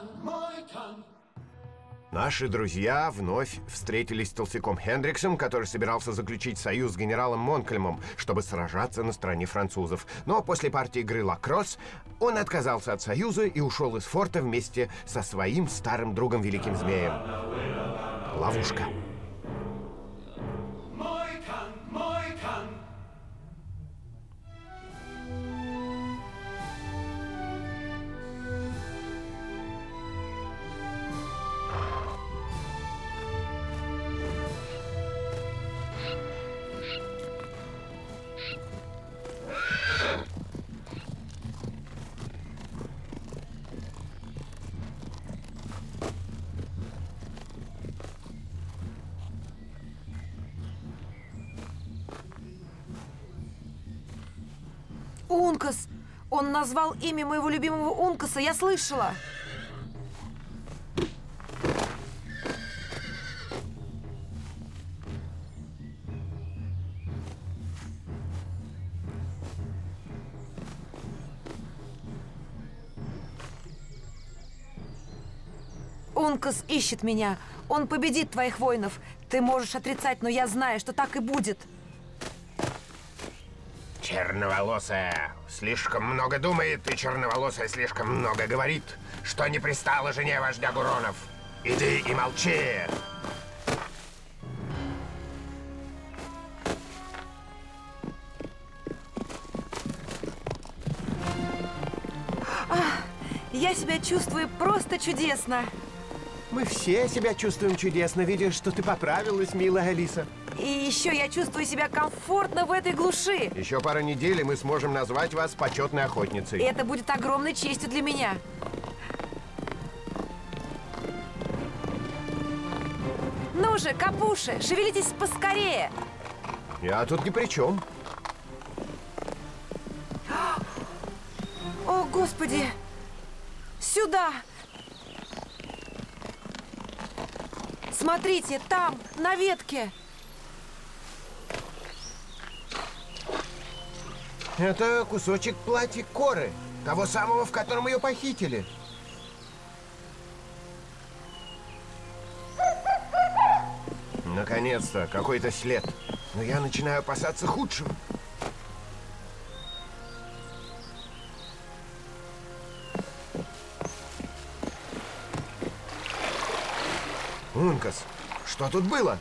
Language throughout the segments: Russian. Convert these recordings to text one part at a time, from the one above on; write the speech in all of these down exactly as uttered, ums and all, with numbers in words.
Наши друзья вновь встретились с толстяком Хендриксом, который собирался заключить союз с генералом Монкельмом, чтобы сражаться на стороне французов. Но после партии игры лакросс он отказался от союза и ушел из форта вместе со своим старым другом Великим Змеем. Ловушка. Ункас! Он назвал имя моего любимого Ункаса, я слышала! Ункас ищет меня. Он победит твоих воинов. Ты можешь отрицать, но я знаю, что так и будет. Черноволосая слишком много думает, и черноволосая слишком много говорит, что не пристало жене вождя Гуронов. Иди и молчи. А, я себя чувствую просто чудесно. Мы все себя чувствуем чудесно, видя, что ты поправилась, милая Алиса. И еще я чувствую себя комфортно в этой глуши. Еще пара недель, и мы сможем назвать вас почетной охотницей. И это будет огромной честью для меня. Ну же, капуши, шевелитесь поскорее. Я тут ни при чем. О, Господи! Сюда! Смотрите, там, на ветке. Это кусочек платья Коры, того самого, в котором ее похитили. Наконец-то, какой-то след. Но я начинаю опасаться худшего. Ункас, что тут было?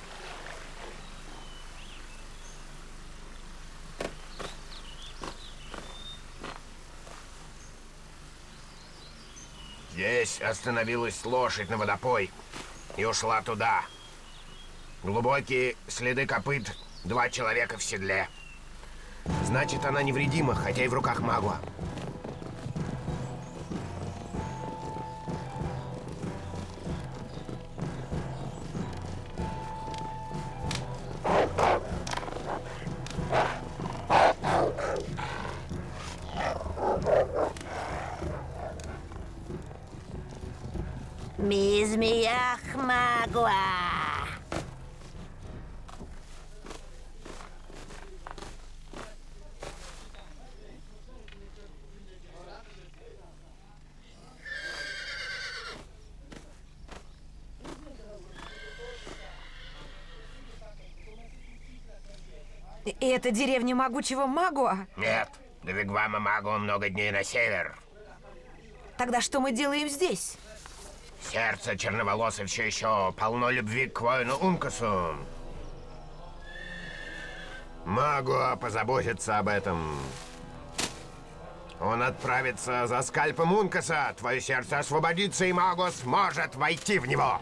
Здесь остановилась лошадь на водопой и ушла туда. Глубокие следы копыт, два человека в седле. Значит, она невредима, хотя и в руках магуа. Мизмиях магуа. И это деревня могучего магуа? Нет, до вигвама магуа много дней на север. Тогда что мы делаем здесь? Сердце черноволосой все еще полно любви к воину Ункасу. Магуа позаботится об этом. Он отправится за скальпом Ункаса. Твое сердце освободится, и Магуа сможет войти в него.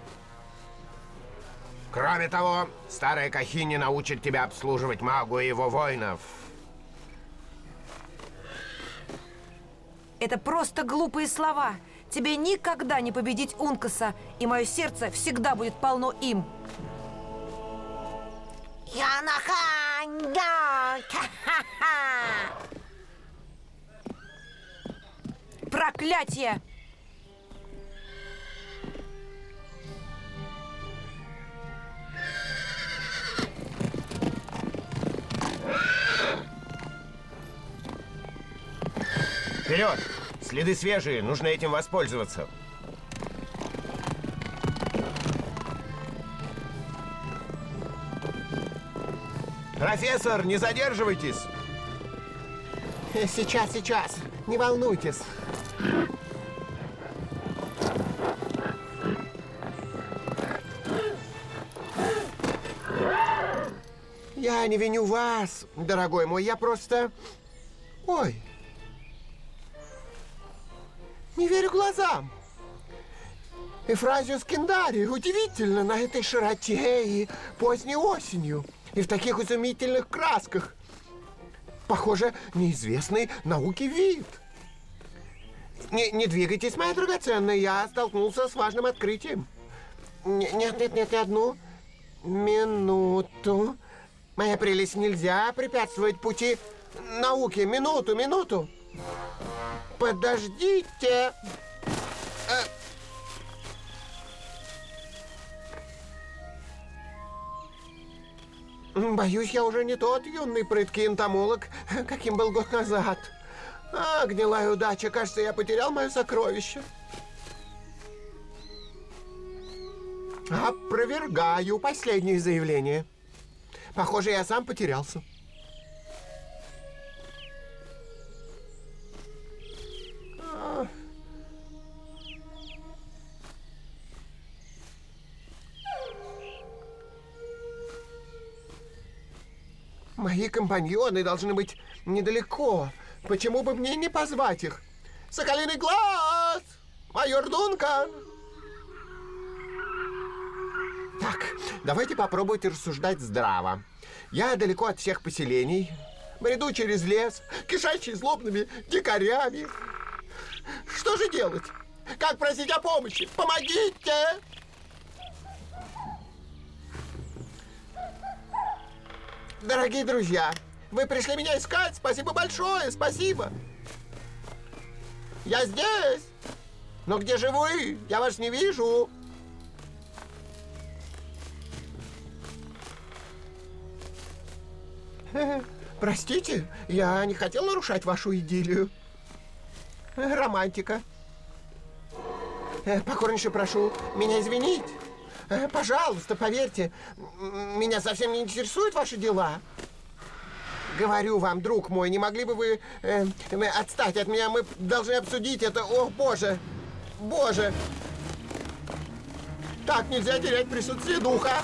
Кроме того, старая Кахини научит тебя обслуживать Магуа и его воинов. Это просто глупые слова. Тебе никогда не победить Ункаса, и мое сердце всегда будет полно им. Проклятие! Вперед! Следы свежие, нужно этим воспользоваться. Профессор, не задерживайтесь! Сейчас, сейчас. Не волнуйтесь. Я не виню вас, дорогой мой. Я просто... Ой. Не верю глазам. Эфразиус Киндари. Удивительно, на этой широте и поздней осенью. И в таких изумительных красках. Похоже, неизвестный науке вид. Не, не двигайтесь, моя драгоценная. Я столкнулся с важным открытием. Нет, нет, нет, не одну минуту. Моя прелесть, нельзя препятствовать пути науки. Минуту, минуту. Подождите. Боюсь, я уже не тот юный прыткий энтомолог, каким был год назад. А, гнилая удача. Кажется, я потерял мое сокровище. Опровергаю последнее заявление. Похоже, я сам потерялся. А. Мои компаньоны должны быть недалеко. Почему бы мне не позвать их? Соколиный глаз! Майор Дункан! Так, давайте попробуйте рассуждать здраво. Я далеко от всех поселений, бреду через лес, кишащий злобными дикарями. Что же делать? Как просить о помощи? Помогите! Дорогие друзья, вы пришли меня искать. Спасибо большое, спасибо. Я здесь. Но где же вы? Я вас не вижу. Простите, я не хотел нарушать вашу идиллию. Романтика. Покорнейше прошу меня извинить. Пожалуйста, поверьте, меня совсем не интересуют ваши дела. Говорю вам, друг мой, не могли бы вы э, отстать от меня? Мы должны обсудить это. О, боже, боже. Так нельзя терять присутствие духа.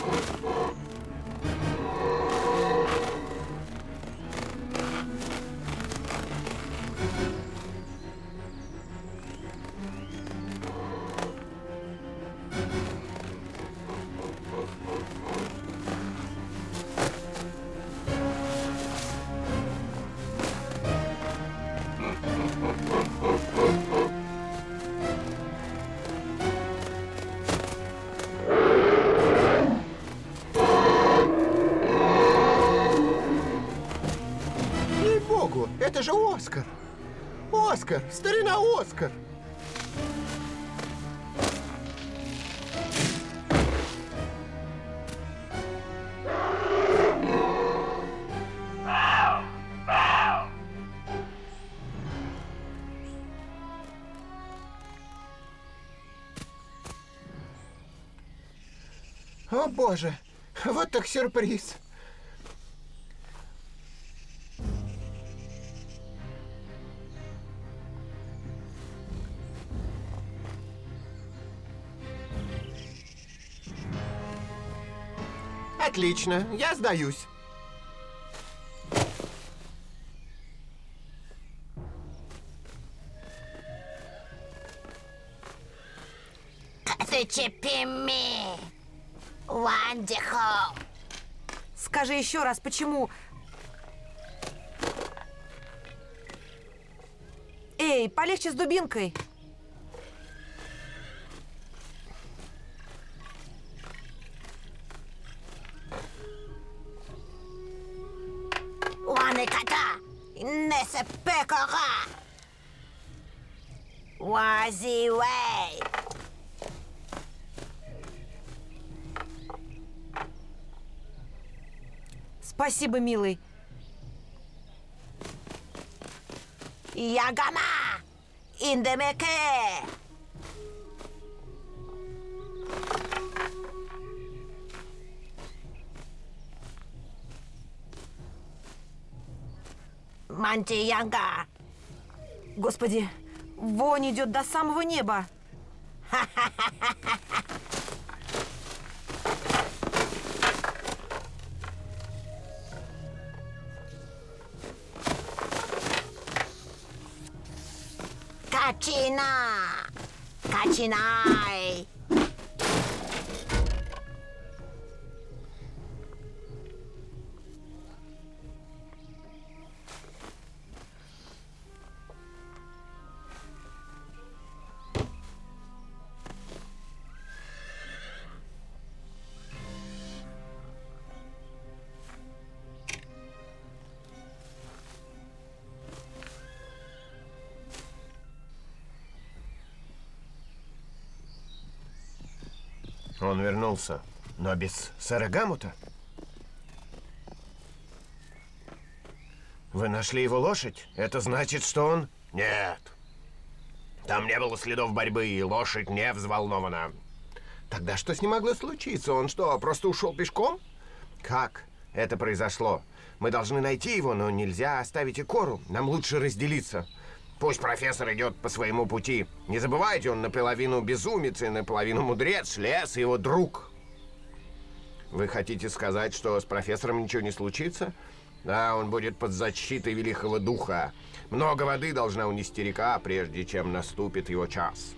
Это же Оскар! Оскар! Старина Оскар! О, боже! Вот так сюрприз! Отлично, я сдаюсь. Зачепими. Wonderful. Скажи еще раз, почему... Эй, полегче с дубинкой. Ne se pekera. Wazi way. Спасибо, милый. Ягама. Индемеке. Мантиянга. Господи, вонь идет до самого неба. Качина! Качинай! Он вернулся, но без сэра Гамута? Вы нашли его лошадь? Это значит, что он... Нет. Там не было следов борьбы, и лошадь не взволнована. Тогда что с ним могло случиться? Он что, просто ушел пешком? Как это произошло? Мы должны найти его, но нельзя оставить Икору. Нам лучше разделиться. Пусть профессор идет по своему пути. Не забывайте, он наполовину безумец и наполовину мудрец, лес и его друг. Вы хотите сказать, что с профессором ничего не случится? Да, он будет под защитой Великого Духа. Много воды должна унести река, прежде чем наступит его час.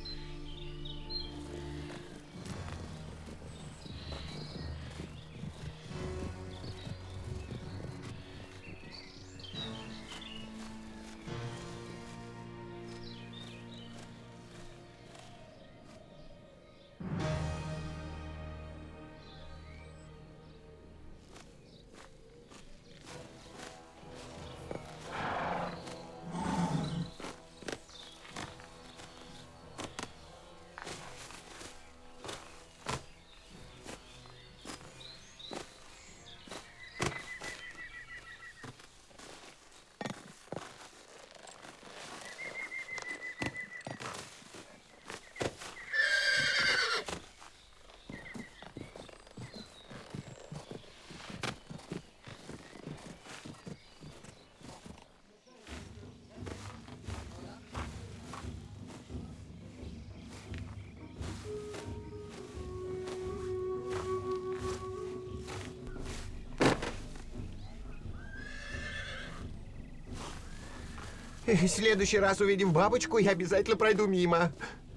В следующий раз, увидев бабочку, я обязательно пройду мимо.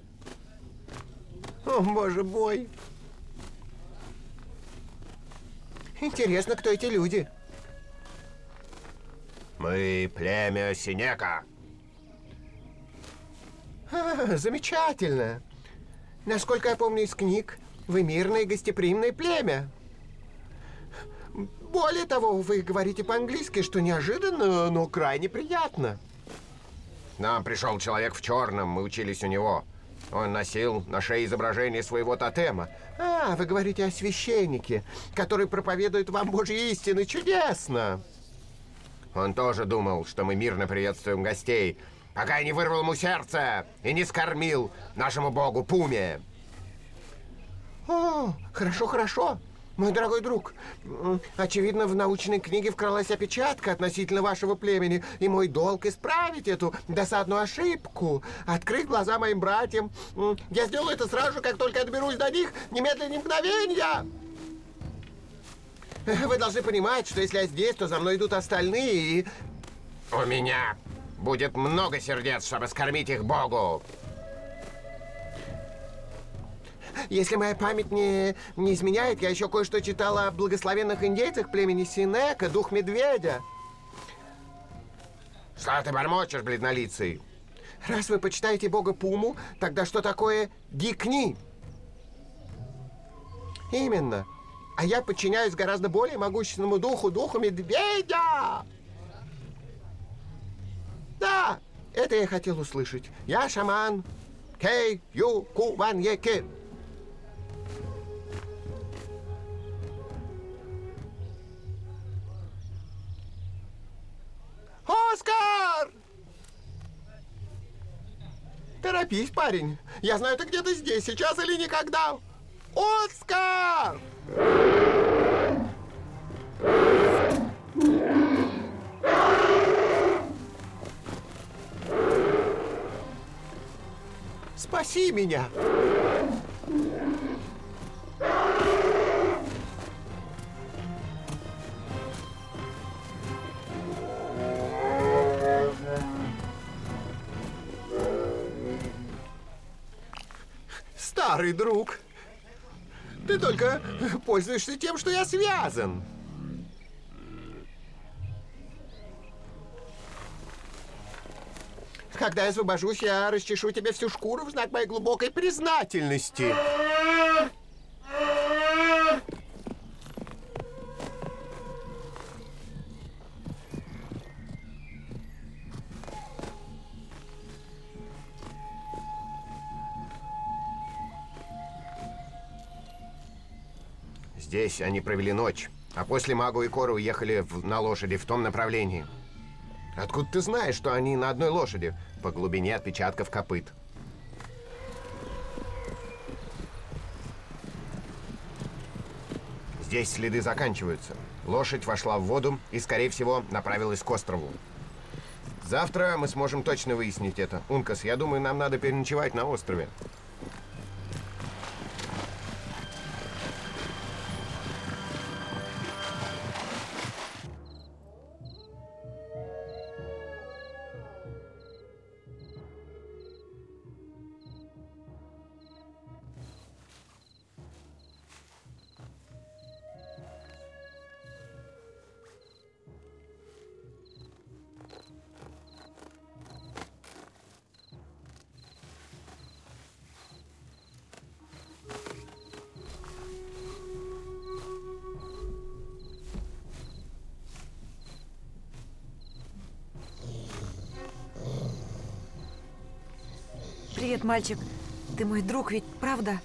О, боже мой. Интересно, кто эти люди? Мы племя Синека. А, замечательно. Насколько я помню из книг, вы мирное и гостеприимное племя. Более того, вы говорите по-английски, что неожиданно, но крайне приятно. Нам пришел человек в черном, мы учились у него. Он носил на шее изображение своего тотема. А, вы говорите о священнике, который проповедует вам Божьи истины. Чудесно! Он тоже думал, что мы мирно приветствуем гостей, пока я не вырвал ему сердце и не скормил нашему богу Пуме. О, хорошо, хорошо. Мой дорогой друг, очевидно, в научной книге вкралась опечатка относительно вашего племени, и мой долг исправить эту досадную ошибку, открыть глаза моим братьям. Я сделаю это сразу же, как только я доберусь до них, немедленно, ни мгновенья. Вы должны понимать, что если я здесь, то за мной идут остальные, и... У меня будет много сердец, чтобы скормить их Богу. Если моя память не, не изменяет, я еще кое-что читала о благословенных индейцах племени Синека, дух медведя. Что ты бормочешь, бледнолицый? Раз вы почитаете бога Пуму, тогда что такое Гикни? Именно. А я подчиняюсь гораздо более могущественному духу, духу медведя. Да, это я хотел услышать. Я шаман Кей Ю Ку Ван Еке. Оскар! Торопись, парень. Я знаю, ты где-то здесь, сейчас или никогда. Оскар! спаси меня. Старый друг, ты только пользуешься тем, что я связан. Когда я освобожусь, я расчешу тебе всю шкуру в знак моей глубокой признательности. Здесь они провели ночь, а после Магу и Кора уехали в, на лошади в том направлении. Откуда ты знаешь, что они на одной лошади? По глубине отпечатков копыт. Здесь следы заканчиваются. Лошадь вошла в воду и, скорее всего, направилась к острову. Завтра мы сможем точно выяснить это. Ункас, я думаю, нам надо переночевать на острове. Привет, мальчик. Ты мой друг, ведь правда?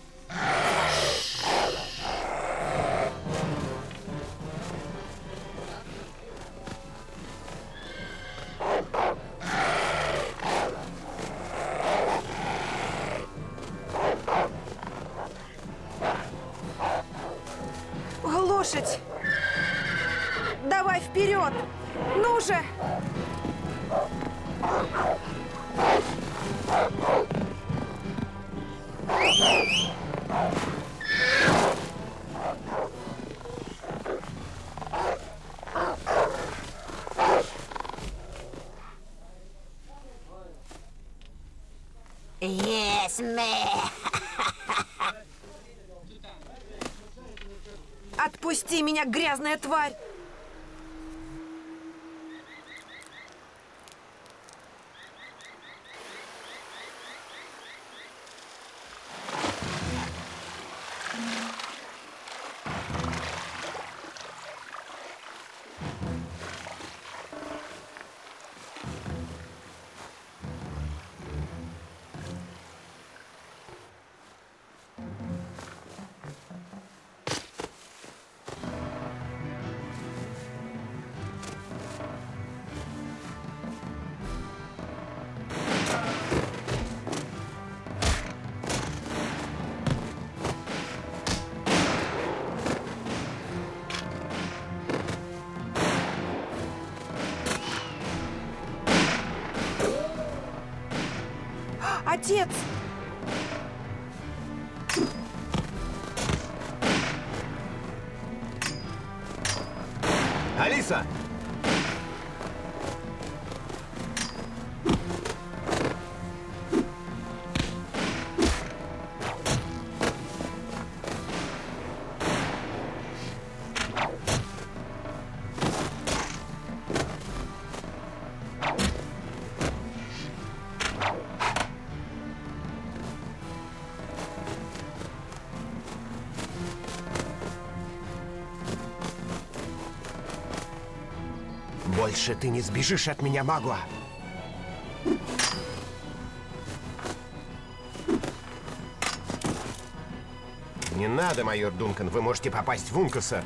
Лошадь! Давай вперед! Ну же! Yes, man. Отпусти меня, грязная тварь! Отец! Алиса! Больше ты не сбежишь от меня, Магуа. Не надо, майор Дункан, вы можете попасть в Ункаса.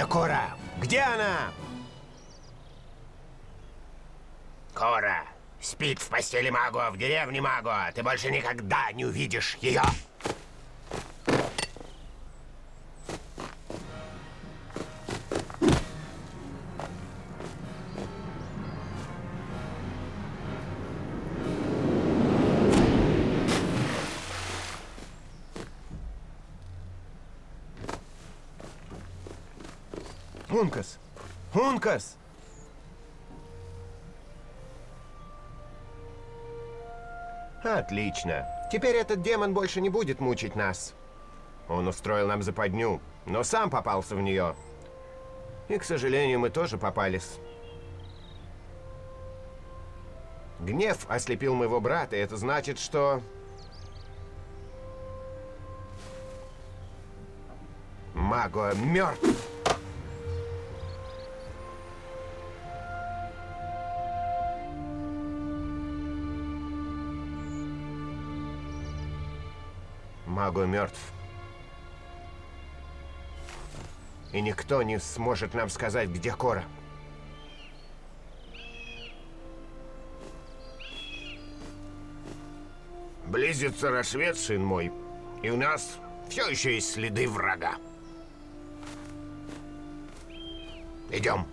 Кора? Где она? Кора спит в постели Маго, в деревне Маго. Ты больше никогда не увидишь ее. Ункас! Ункас! Отлично. Теперь этот демон больше не будет мучить нас. Он устроил нам западню, но сам попался в нее. И, к сожалению, мы тоже попались. Гнев ослепил моего брата, и это значит, что... Маго мертв. Маго мертв. И никто не сможет нам сказать, где Кора. Близится рассвет, сын мой, и у нас все еще есть следы врага. Идем.